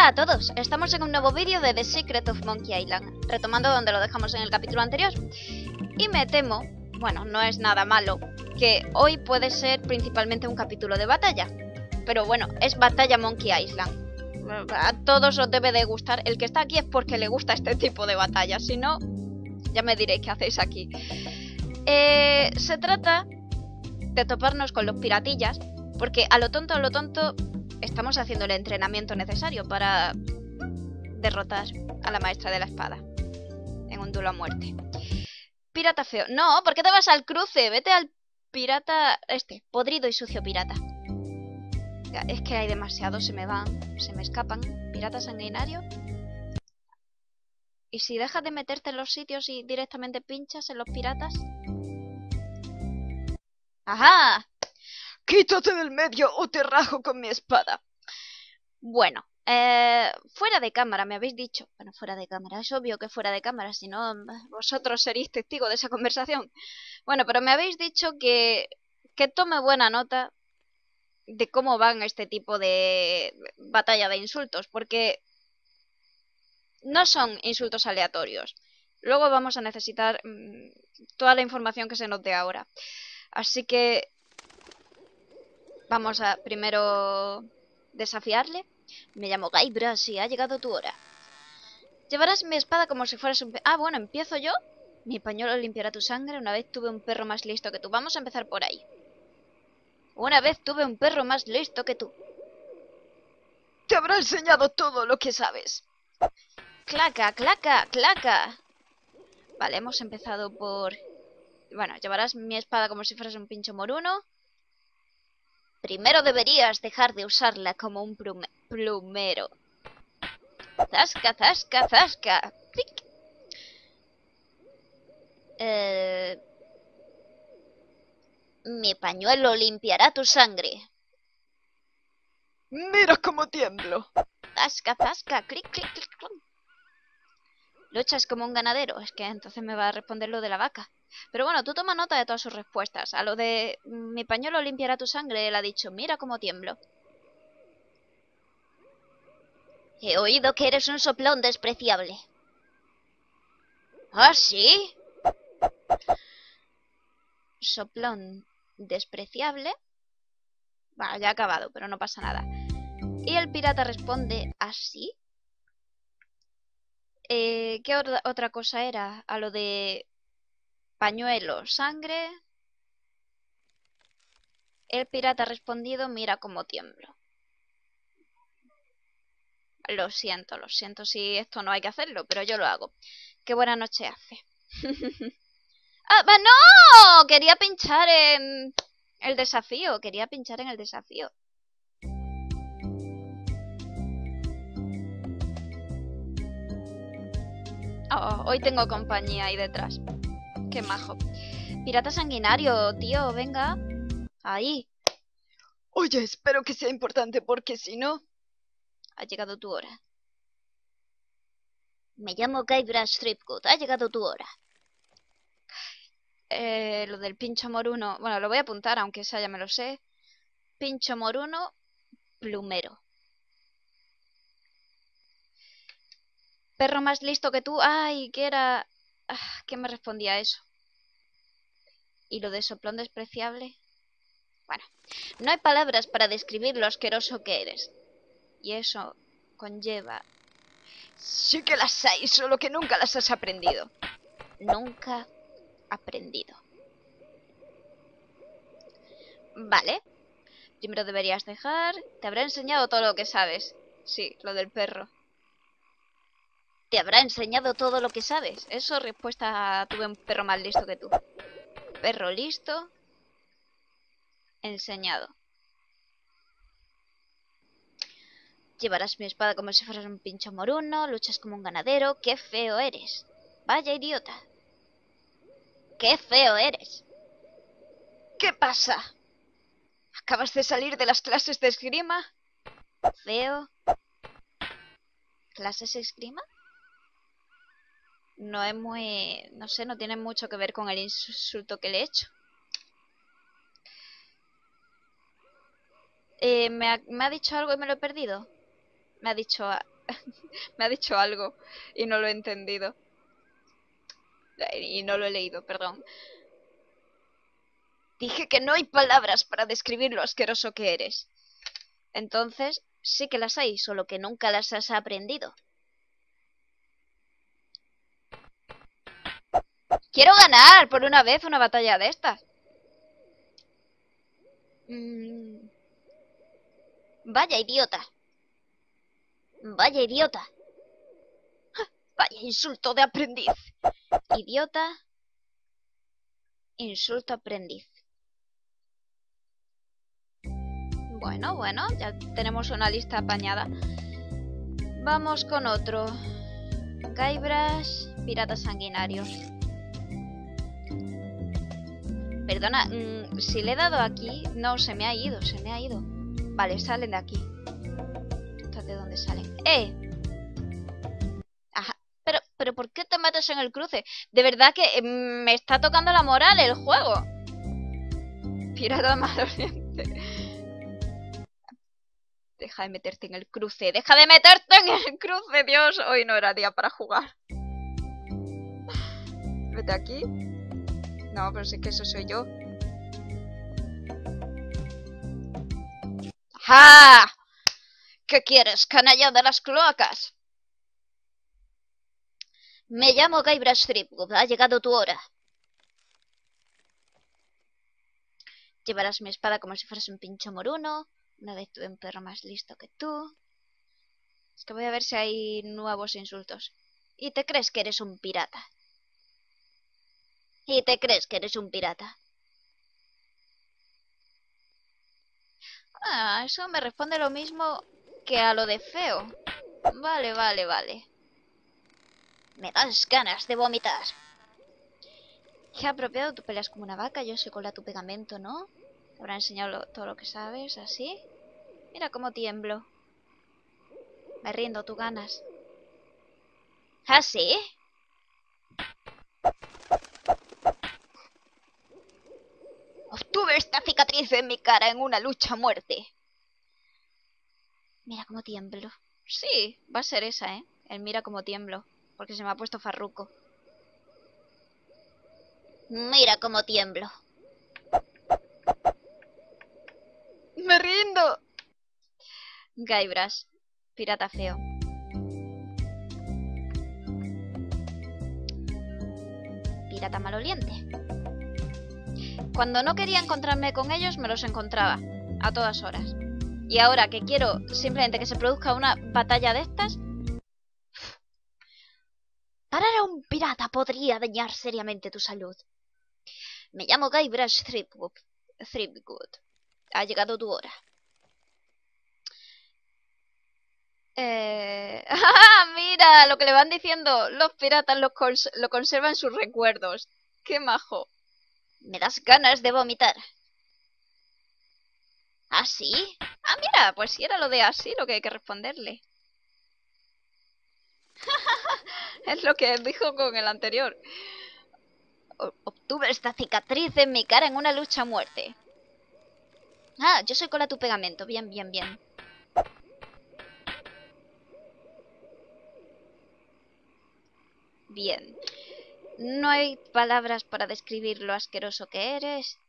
Hola a todos, estamos en un nuevo vídeo de The Secret of Monkey Island, retomando donde lo dejamos en el capítulo anterior. Y me temo, bueno, no es nada malo, que hoy puede ser principalmente un capítulo de batalla. Pero bueno, es Batalla Monkey Island. A todos os debe de gustar, el que está aquí es porque le gusta este tipo de batallas, si no, ya me diréis qué hacéis aquí. Se trata de toparnos con los piratillas, porque a lo tonto, estamos haciendo el entrenamiento necesario para derrotar a la maestra de la espada en un duelo a muerte. Pirata feo. No, ¿por qué te vas al cruce? Vete al pirata podrido y sucio pirata. Es que hay demasiados, se me escapan. Pirata sanguinario. ¿Y si dejas de meterte en los sitios y directamente pinchas en los piratas? ¡Ajá! ¡Quítate del medio o te rajo con mi espada! Bueno, fuera de cámara me habéis dicho. Bueno, fuera de cámara, es obvio que fuera de cámara, si no vosotros seréis testigos de esa conversación. Bueno, pero me habéis dicho que tome buena nota de cómo van este tipo de batalla de insultos, porque no son insultos aleatorios. Luego vamos a necesitar toda la información que se nos dé ahora. Así que vamos a primero desafiarle. Me llamo Guybrush y ha llegado tu hora. Llevarás mi espada como si fueras un... Ah, bueno, ¿empiezo yo? Mi pañuelo limpiará tu sangre. Una vez tuve un perro más listo que tú. Vamos a empezar por ahí. Una vez tuve un perro más listo que tú. Te habrá enseñado todo lo que sabes. Claca, claca, claca. Vale, hemos empezado por... Bueno, llevarás mi espada como si fueras un pincho moruno. Primero deberías dejar de usarla como un plumero. Zasca, zasca, zasca. ¡Clic! Mi pañuelo limpiará tu sangre. Mira cómo tiemblo. Zasca, zasca, clic, clic, clic, clic. Luchas como un ganadero. Es que entonces me va a responder lo de la vaca. Pero bueno, tú toma nota de todas sus respuestas. A lo de mi pañuelo limpiará tu sangre, él ha dicho, mira cómo tiemblo. He oído que eres un soplón despreciable. ¿Ah, sí? Soplón despreciable. Bueno, ya ha acabado, pero no pasa nada. Y el pirata responde, ¿así? ¿Qué otra cosa era? A lo de pañuelo, sangre. El pirata ha respondido, mira cómo tiemblo. Lo siento si esto no hay que hacerlo, pero yo lo hago. Qué buena noche hace. ¡Ah, no! Quería pinchar en el desafío, Oh, hoy tengo compañía ahí detrás. Qué majo. Pirata sanguinario, tío, venga. Ahí. Oye, espero que sea importante porque si no... Ha llegado tu hora. Me llamo Guybrush Threepwood. Ha llegado tu hora. Lo del pincho moruno... Bueno, lo voy a apuntar, aunque esa ya me lo sé. Pincho moruno, plumero. Perro más listo que tú. Ay, ¿qué era? ¿Qué me respondía a eso? ¿Y lo de soplón despreciable? Bueno, no hay palabras para describir lo asqueroso que eres. Y eso conlleva... Sí que las hay, solo que nunca las has aprendido. Nunca aprendido. Vale. Primero deberías dejar... Te habrá enseñado todo lo que sabes. Sí, lo del perro. Te habrá enseñado todo lo que sabes. Eso respuesta a tuve un perro más listo que tú. Perro listo. Enseñado. Llevarás mi espada como si fueras un pincho moruno. Luchas como un ganadero. ¡Qué feo eres! Vaya idiota. ¡Qué feo eres! ¿Qué pasa? ¿Acabas de salir de las clases de esgrima? Feo. ¿Clases de esgrima? No es muy... No sé, no tiene mucho que ver con el insulto que le he hecho. ¿Me ha dicho algo y me lo he perdido? Me ha dicho... Me ha dicho algo y no lo he entendido. Y no lo he leído, perdón. Dije que no hay palabras para describir lo asqueroso que eres. Entonces, sí que las hay, solo que nunca las has aprendido. Quiero ganar por una vez una batalla de estas. Vaya idiota. Vaya idiota. Vaya insulto de aprendiz. Idiota. Insulto aprendiz. Bueno, ya tenemos una lista apañada. Vamos con otro. Guybrush, pirata sanguinario. Perdona, si le he dado aquí... No, se me ha ido. Vale, salen de aquí. ¿Estas de dónde salen? Ajá. Pero ¿por qué te metes en el cruce? De verdad que me está tocando la moral el juego. Pirata maloliente. Deja de meterte en el cruce. ¡Deja de meterte en el cruce! Dios, hoy no era día para jugar. Vete aquí. No, pero sí que eso soy yo. ¡Ja! ¿Qué quieres, canalla de las cloacas? Me llamo Guybrush Threepwood. Ha llegado tu hora. Llevarás mi espada como si fueras un pincho moruno. Una vez tuve un perro más listo que tú. Es que voy a ver si hay nuevos insultos. ¿Y te crees que eres un pirata? ¿Y te crees que eres un pirata? Ah, eso me responde lo mismo que a lo de feo. Vale. Me das ganas de vomitar. Qué apropiado, tú peleas como una vaca, yo soy cola tu pegamento, ¿no? Te habrá enseñado todo lo que sabes, así. Mira cómo tiemblo. Me rindo, tú ganas. ¿Ah, sí? Obtuve esta cicatriz en mi cara en una lucha a muerte. Mira cómo tiemblo. Sí, va a ser esa, ¿eh? El mira cómo tiemblo. Porque se me ha puesto farruco. Mira cómo tiemblo. ¡Me rindo! Guybrush, pirata feo. Pirata maloliente. Cuando no quería encontrarme con ellos, me los encontraba. A todas horas. Y ahora que quiero simplemente que se produzca una batalla de estas... Parar a un pirata podría dañar seriamente tu salud. Me llamo Guybrush Threepwood. Ha llegado tu hora. Mira lo que le van diciendo. Los piratas lo conservan sus recuerdos. ¡Qué majo! Me das ganas de vomitar. ¿Ah, sí? Ah, mira, pues si era lo de así lo que hay que responderle. Es lo que dijo con el anterior. Obtuve esta cicatriz en mi cara en una lucha a muerte. Ah, yo soy cola tu pegamento. Bien. Bien. No hay palabras para describir lo asqueroso que eres.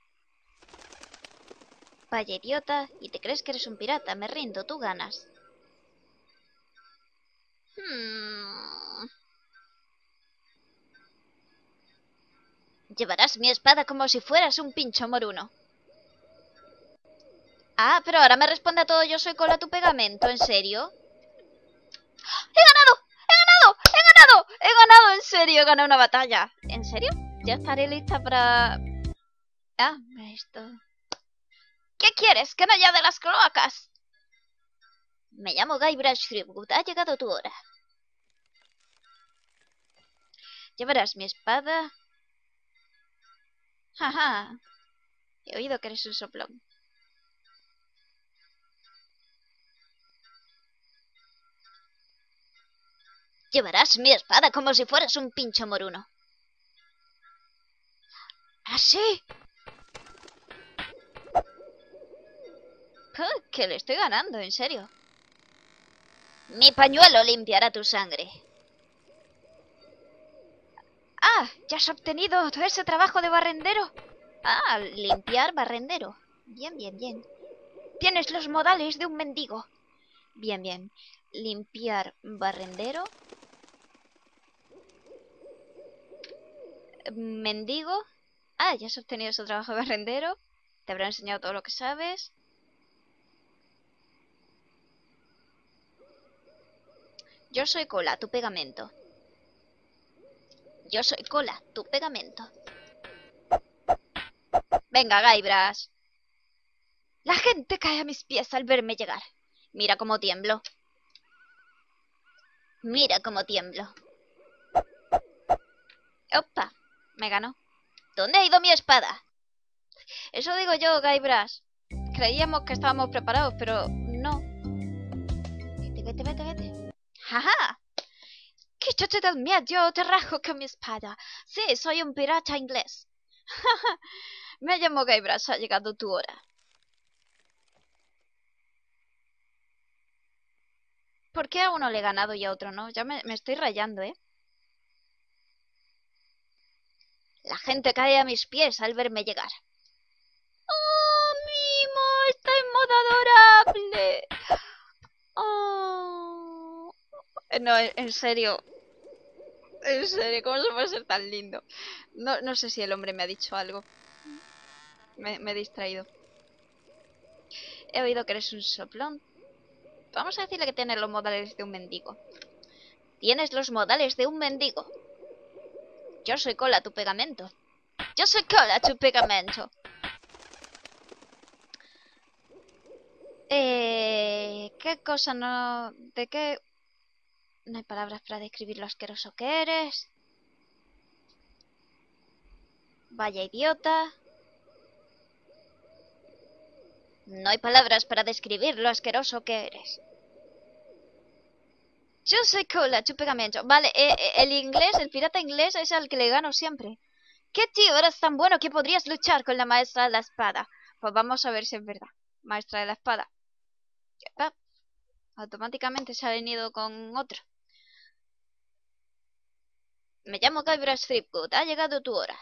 Vaya idiota. ¿Y te crees que eres un pirata? Me rindo, tú ganas. Llevarás mi espada como si fueras un pincho moruno. Ah, pero ahora me responde a todo yo soy cola tu pegamento, ¿en serio? ¡He ganado! ¡He ganado! En serio, he ganado una batalla. ¿En serio? Ya estaré lista para... Ah, esto... ¿Qué quieres? ¿Que no haya de las cloacas? Me llamo Guybrush Threepwood. Ha llegado tu hora. Llevarás mi espada. Jaja. He oído que eres un soplón. Llevarás mi espada como si fueras un pincho moruno. ¿Ah, sí? Que le estoy ganando, en serio. Mi pañuelo limpiará tu sangre. Ah, ya has obtenido todo ese trabajo de barrendero. Ah, limpiar barrendero. Bien, bien, bien. Tienes los modales de un mendigo. Bien, bien. Limpiar barrendero. Mendigo. Ah, ya has obtenido ese trabajo de barrendero. Te habrá enseñado todo lo que sabes. Yo soy cola, tu pegamento. Yo soy cola, tu pegamento. Venga, Gaibras. La gente cae a mis pies al verme llegar. Mira cómo tiemblo. Mira cómo tiemblo. Opa, me ganó. ¿Dónde ha ido mi espada? Eso digo yo, Gaibras. Creíamos que estábamos preparados, pero no. Vete, vete, vete, vete. ¡Jaja! ¡Quítate del miedo! Yo te rajo con mi espada. Sí, soy un pirata inglés. Me llamo Gaibras, ha llegado tu hora. ¿Por qué a uno le he ganado y a otro no? Ya me estoy rayando, ¿eh? La gente cae a mis pies al verme llegar. ¡Oh, Mimo! ¡Está en modo adorable! ¡Oh! No, en serio. En serio, ¿cómo se puede ser tan lindo? No sé si el hombre me ha dicho algo. Me he distraído. He oído que eres un soplón. Vamos a decirle que tienes los modales de un mendigo. Tienes los modales de un mendigo. Yo soy cola, tu pegamento. Yo soy cola, tu pegamento. ¿Qué cosa no...? ¿De qué...? No hay palabras para describir lo asqueroso que eres. Vaya idiota. No hay palabras para describir lo asqueroso que eres. Yo soy cola, tu pegamento. Vale, el inglés, el pirata inglés es al que le gano siempre. ¿Qué tío eres tan bueno que podrías luchar con la maestra de la espada? Pues vamos a ver si es verdad. Maestra de la espada. Ah, automáticamente se ha venido con otro. Me llamo Guybrush Threepwood. Ha llegado tu hora.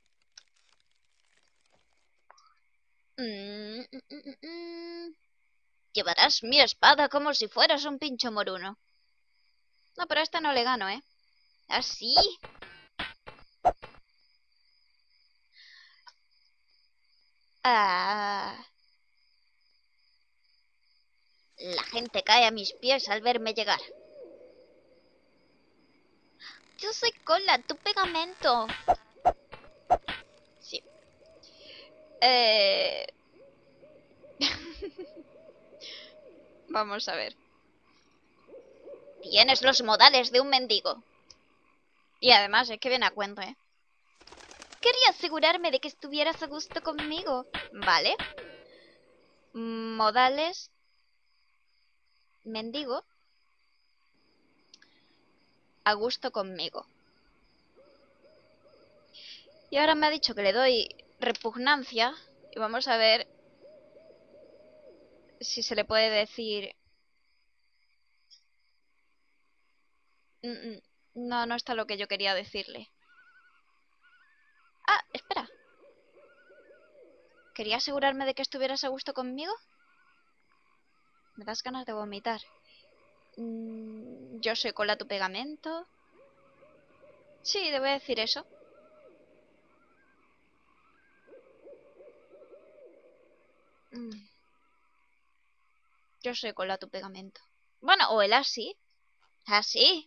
Llevarás mi espada como si fueras un pincho moruno. No, pero a esta no le gano, ¿eh? ¿Así? Ah. La gente cae a mis pies al verme llegar. Yo soy cola, tu pegamento. Sí. Vamos a ver. Tienes los modales de un mendigo. Y además es que viene a cuento, ¿eh? Quería asegurarme de que estuvieras a gusto conmigo. Vale. Modales. Mendigo. A gusto conmigo. Y ahora me ha dicho que le doy repugnancia. Y vamos a ver si se le puede decir... No, no está lo que yo quería decirle. Ah, espera. Quería asegurarme de que estuvieras a gusto conmigo. Me das ganas de vomitar. Yo soy cola tu pegamento. Sí, debo decir eso. Yo soy cola tu pegamento. Bueno, o el así. Así.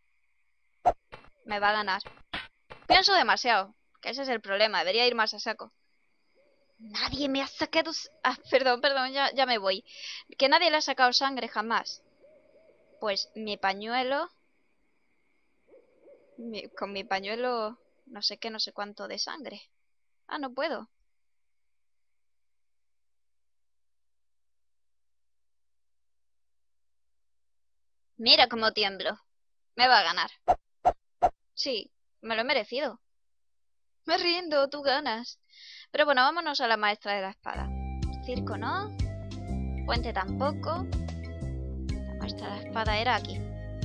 Me va a ganar. Pienso demasiado. Que ese es el problema. Debería ir más a saco. Nadie me ha sacado... Ah, perdón, ya me voy. Que nadie le ha sacado sangre jamás. Pues mi pañuelo... con mi pañuelo... No sé qué, no sé cuánto de sangre. Ah, no puedo. Mira cómo tiemblo. Me va a ganar. Sí, me lo he merecido. Me rindo, tú ganas. Pero bueno, vámonos a la maestra de la espada. Circo no. Puente tampoco. La maestra de la espada era aquí.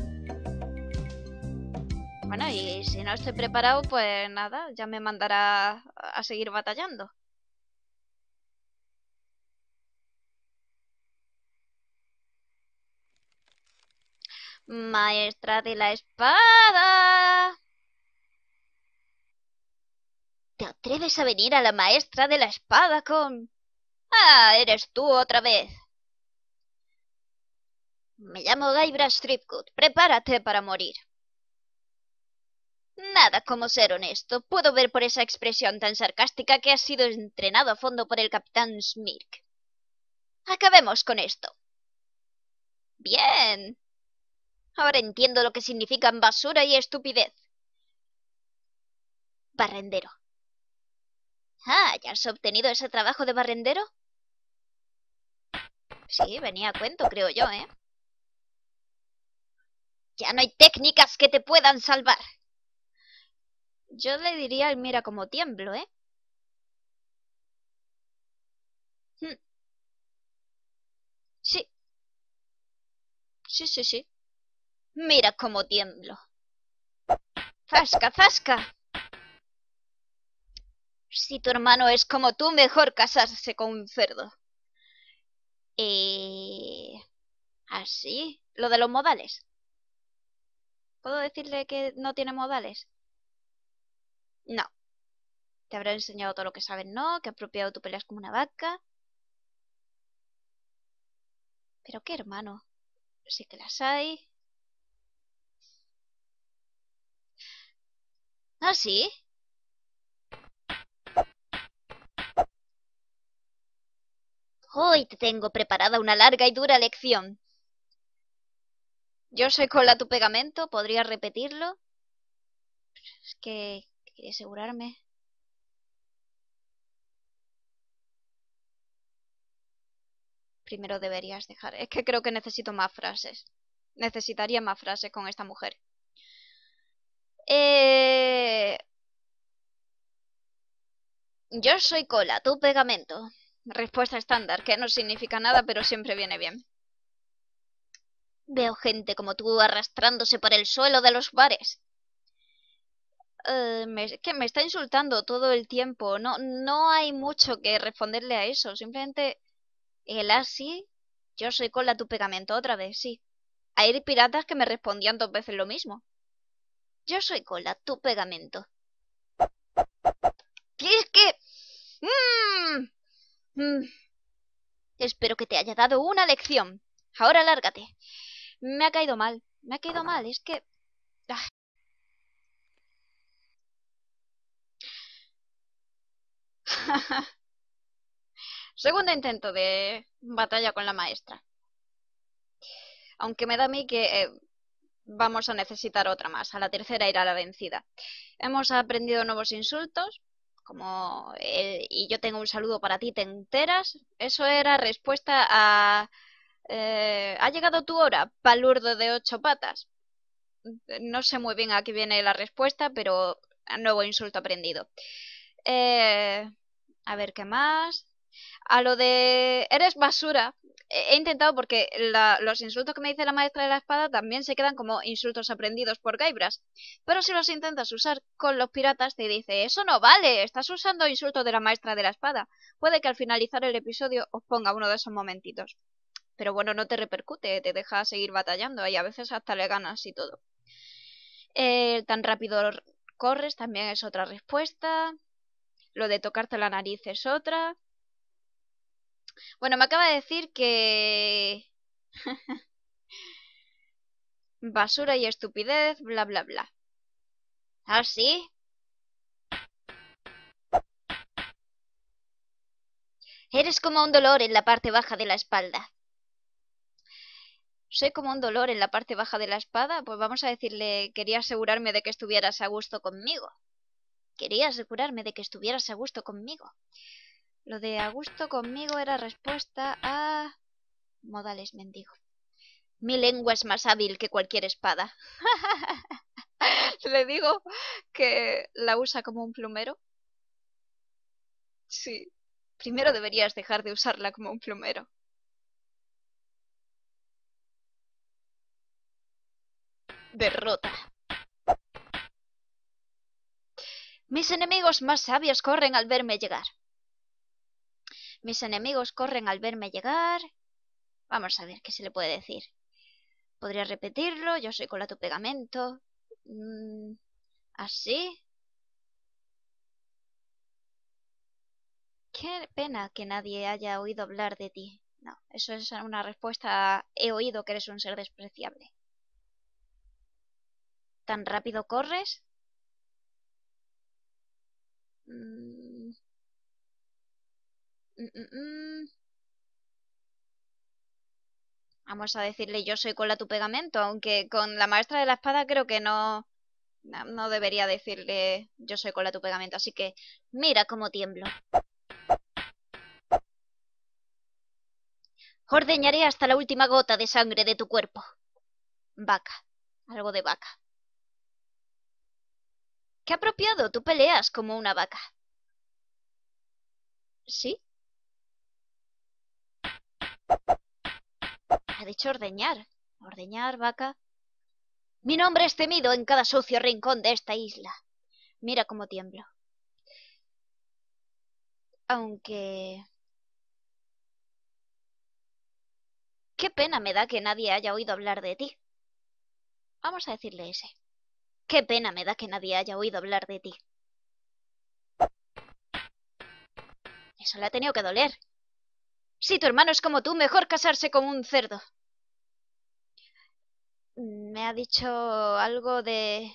Bueno, y si no estoy preparado, pues nada, ya me mandará a seguir batallando. Maestra de la espada. ¿Te atreves a venir a la maestra de la espada con... Ah, eres tú otra vez. Me llamo Guybrush Threepwood. Prepárate para morir. Nada como ser honesto. Puedo ver por esa expresión tan sarcástica que has sido entrenado a fondo por el capitán Smirk. Acabemos con esto. Bien. Ahora entiendo lo que significan basura y estupidez. Barrendero. Ah, ¿ya has obtenido ese trabajo de barrendero? Sí, venía a cuento, creo yo, ¿eh? Ya no hay técnicas que te puedan salvar. Yo le diría, mira cómo tiemblo, ¿eh? Hmm. Sí, sí. Mira cómo tiemblo. ¡Zasca, zasca! Si tu hermano es como tú, mejor casarse con un cerdo. ¿Así? Lo de los modales. ¿Puedo decirle que no tiene modales? No. Te habrá enseñado todo lo que sabes, ¿no? Que apropiado tú peleas como una vaca. ¿Pero qué hermano? Sí que las hay. ¿Ah, sí? Hoy te tengo preparada una larga y dura lección. Yo soy cola tu pegamento, ¿podría repetirlo? Es que quería asegurarme. Primero deberías dejar. Es que creo que necesito más frases. Necesitaría más frases con esta mujer. Yo soy cola, tu pegamento. Respuesta estándar, que no significa nada, pero siempre viene bien. Veo gente como tú arrastrándose por el suelo de los bares. Que me está insultando todo el tiempo. No hay mucho que responderle a eso. Simplemente el así. Yo soy cola, tu pegamento. Otra vez, sí. Hay piratas que me respondían 2 veces lo mismo. Yo soy cola, tu pegamento. ¿Qué es que... Mm. Espero que te haya dado una lección. Ahora lárgate. Me ha caído mal. Me ha caído mal. Es que... Ah. Segundo intento de batalla con la maestra. Aunque me da a mí que vamos a necesitar otra más. A la tercera irá la vencida. Hemos aprendido nuevos insultos. Como y yo tengo un saludo para ti, ¿te enteras? Eso era respuesta a... ha llegado tu hora, palurdo de 8 patas. No sé muy bien a qué viene la respuesta, pero nuevo insulto aprendido. A ver, ¿qué más? A lo de eres basura. He intentado porque los insultos que me dice la maestra de la espada también se quedan como insultos aprendidos por Guybrush. Pero si los intentas usar con los piratas te dice, eso no vale, estás usando insultos de la maestra de la espada. Puede que al finalizar el episodio os ponga uno de esos momentitos. Pero bueno, no te repercute, te deja seguir batallando y a veces hasta le ganas y todo. Tan rápido corres también es otra respuesta. Lo de tocarte la nariz es otra. Bueno, me acaba de decir que... basura y estupidez, bla bla bla. ¿Ah, sí? Eres como un dolor en la parte baja de la espalda. Soy como un dolor en la parte baja de la espada. Pues vamos a decirle, quería asegurarme de que estuvieras a gusto conmigo. Quería asegurarme de que estuvieras a gusto conmigo. Lo de a gusto conmigo era respuesta a... modales mendigo. Mi lengua es más hábil que cualquier espada. Le digo que la usa como un plumero. Sí. Primero deberías dejar de usarla como un plumero. Derrota. Mis enemigos más sabios corren al verme llegar. Mis enemigos corren al verme llegar. Vamos a ver qué se le puede decir. Podría repetirlo. Yo soy cola tu pegamento. ¿Así? Qué pena que nadie haya oído hablar de ti. No, eso es una respuesta. He oído que eres un ser despreciable. ¿Tan rápido corres? Vamos a decirle yo soy cola tu pegamento, aunque con la maestra de la espada creo que no debería decirle yo soy cola tu pegamento, así que mira cómo tiemblo. Ordeñaré hasta la última gota de sangre de tu cuerpo. Vaca. Algo de vaca. Qué apropiado, tú peleas como una vaca. ¿Sí? Ha dicho ordeñar. Ordeñar, vaca. Mi nombre es temido en cada sucio rincón de esta isla. Mira cómo tiemblo. Aunque... Qué pena me da que nadie haya oído hablar de ti. Vamos a decirle ese. Qué pena me da que nadie haya oído hablar de ti. Eso le ha tenido que doler. Si tu hermano es como tú, mejor casarse con un cerdo. Me ha dicho algo de...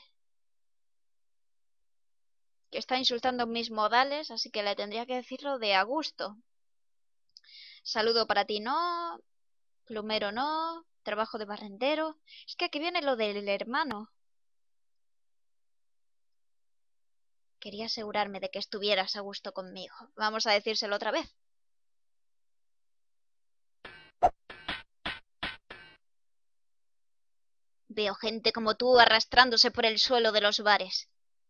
que está insultando mis modales, así que le tendría que decirlo de a gusto. Saludo para ti, no. Plumero, no. Trabajo de barrendero. Es que aquí viene lo del hermano. Quería asegurarme de que estuvieras a gusto conmigo. Vamos a decírselo otra vez. Veo gente como tú arrastrándose por el suelo de los bares.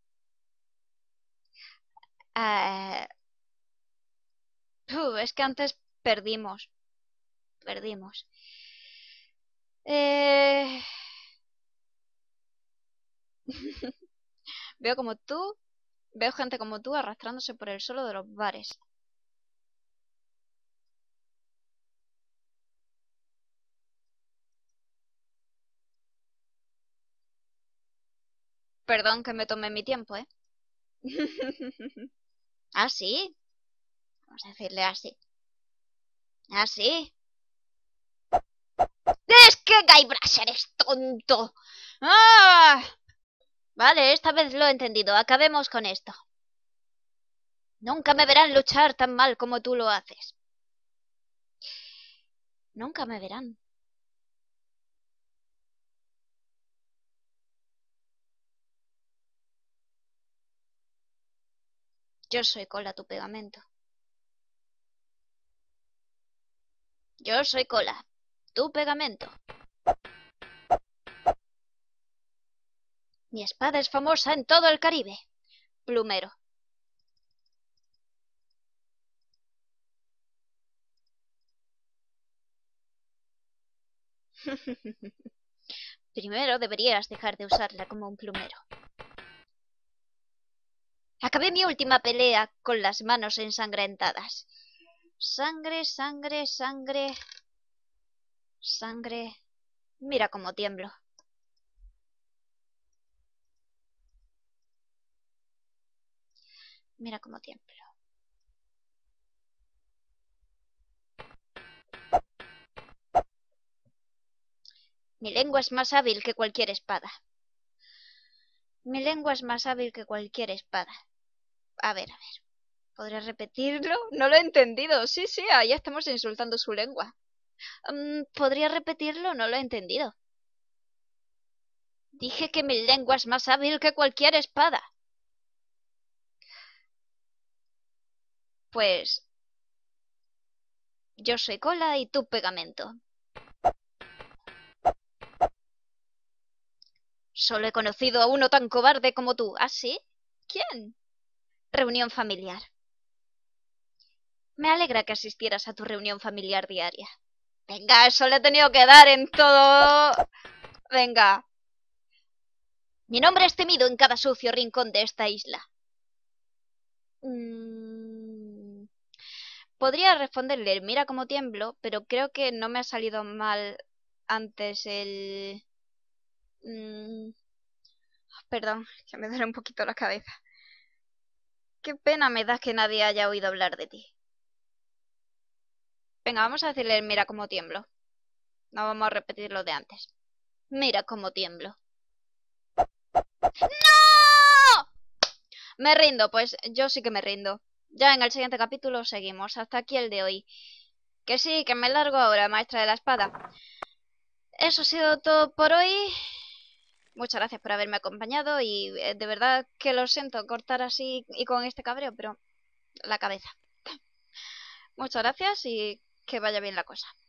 Es que antes perdimos. Perdimos. Veo como tú. Veo gente como tú arrastrándose por el suelo de los bares. Perdón que me tomé mi tiempo, ¿eh? ¿Ah, sí? Vamos a decirle así. ¿Ah, sí? ¡Es que Guybrush eres tonto! ¡Ah! Vale, esta vez lo he entendido. Acabemos con esto. Nunca me verán luchar tan mal como tú lo haces. Nunca me verán. Yo soy cola tu pegamento. Yo soy cola. Tu pegamento. Mi espada es famosa en todo el Caribe. Plumero. Primero deberías dejar de usarla como un plumero. Acabé mi última pelea con las manos ensangrentadas. Sangre, sangre, sangre. Sangre. Mira cómo tiemblo. Mira cómo tiemblo. Mi lengua es más hábil que cualquier espada. Mi lengua es más hábil que cualquier espada. A ver. ¿Podría repetirlo? No lo he entendido. Sí, ahí estamos insultando su lengua. ¿Podría repetirlo? No lo he entendido. Dije que mi lengua es más hábil que cualquier espada. Pues... yo soy cola y tú pegamento. Solo he conocido a uno tan cobarde como tú. ¿Ah, sí? ¿Quién? Reunión familiar. Me alegra que asistieras a tu reunión familiar diaria. Venga, eso le he tenido que dar en todo. Venga. Mi nombre es temido en cada sucio rincón de esta isla. Podría responderle, mira cómo tiemblo, pero creo que no me ha salido mal antes el... Mm, perdón, que me duele un poquito la cabeza. Qué pena me da que nadie haya oído hablar de ti. Venga, vamos a decirle, mira cómo tiemblo. No vamos a repetir lo de antes. Mira cómo tiemblo. ¡No! Me rindo, pues yo sí que me rindo. Ya en el siguiente capítulo seguimos. Hasta aquí el de hoy. Que sí, que me largo ahora, maestra de la espada. Eso ha sido todo por hoy. Muchas gracias por haberme acompañado y de verdad que lo siento cortar así y con este cabreo, pero la cabeza. Muchas gracias y que vaya bien la cosa.